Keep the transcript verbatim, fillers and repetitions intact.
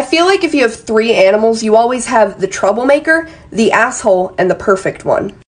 feel like if you have three animals, you always have the troublemaker, the asshole, and the perfect one.